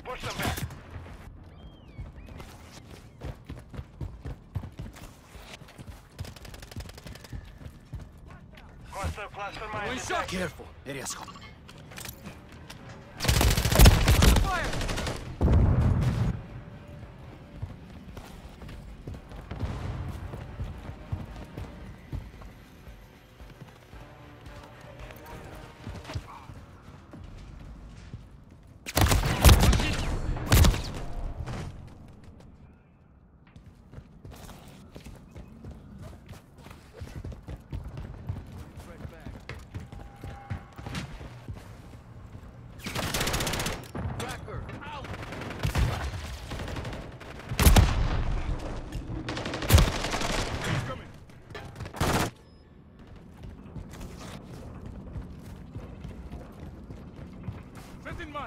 Push them back. Hostile cluster mine. One shot! Careful, area scope. Fire! In mind.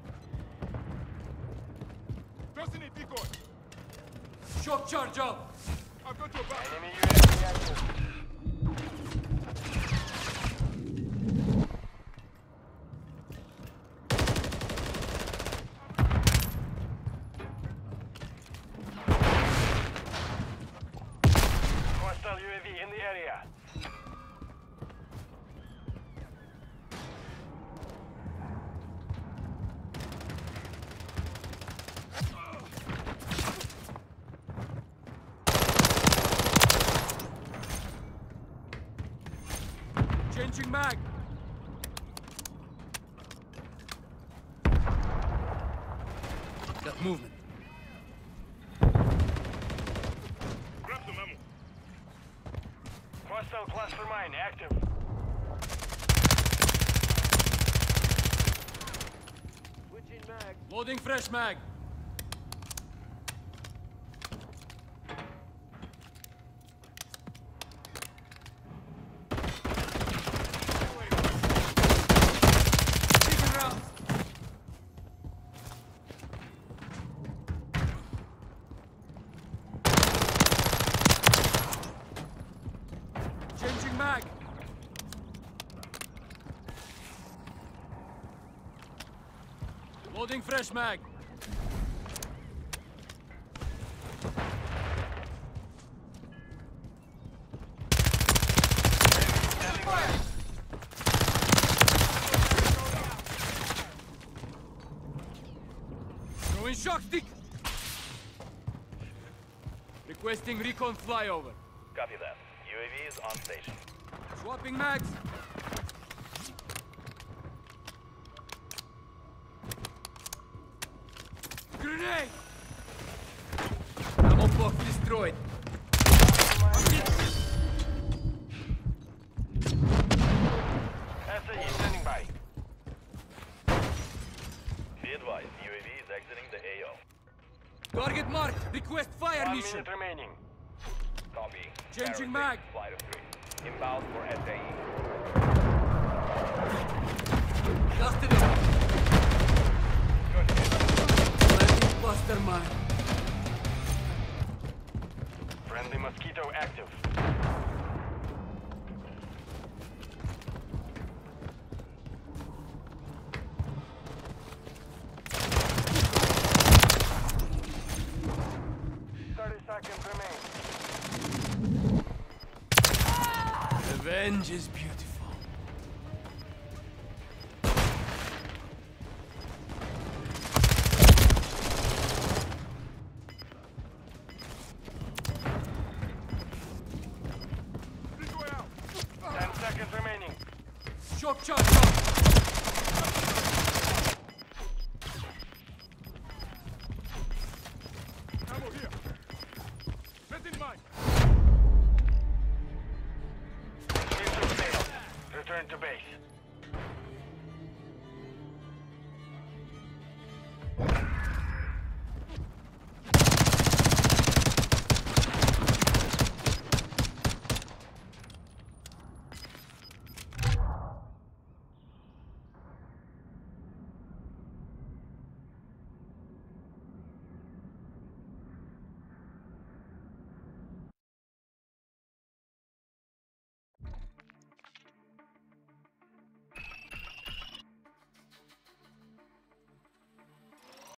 Tossing a decoy. Shock charge up! I've got your back. Enemy UAV active. Hostile UAV in the area. Changing mag! Got movement. Grab some ammo. Hostile cluster mine active. Switching mag. Loading fresh mag. Taking rounds. Changing mag. Loading fresh mag. Throwing shock stick. Requesting recon flyover. Copy that. UAV is on station. Swapping mags. Grenade! Ammo box destroyed. SAE standing by. Be advised, UAV is exiting the AO. Target marked. Request fire 1 mission. minute remaining. Copy. Changing Barrel mag. six, Flight of 3. Inbound for SAE. Dusted him. Landing cluster mine. Friendly mosquito active. Revenge is beautiful. Decoy out. 10 seconds remaining. Shock charge up. Ammo here. Set in mind. Mission failed. Return to base.